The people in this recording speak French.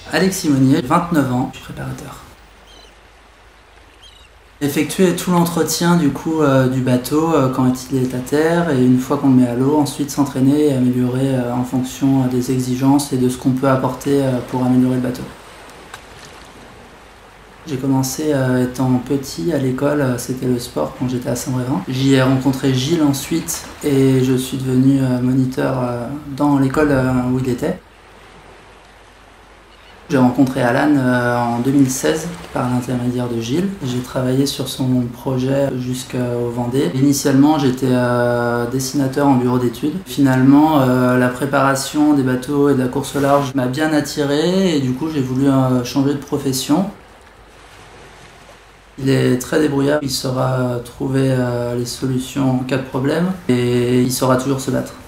Alex Simonier, 29 ans, je suis préparateur. Effectuer tout l'entretien du bateau quand il est à terre et une fois qu'on le met à l'eau, ensuite s'entraîner et améliorer en fonction des exigences et de ce qu'on peut apporter pour améliorer le bateau. J'ai commencé étant petit à l'école, c'était le sport quand j'étais à Saint-Brévin. J'y ai rencontré Gilles ensuite et je suis devenu moniteur dans l'école où il était. J'ai rencontré Alan en 2016 par l'intermédiaire de Gilles. J'ai travaillé sur son projet jusqu'au Vendée. Initialement, j'étais dessinateur en bureau d'études. Finalement, la préparation des bateaux et de la course au large m'a bien attiré et du coup, j'ai voulu changer de profession. Il est très débrouillard, il saura trouver les solutions en cas de problème et il saura toujours se battre.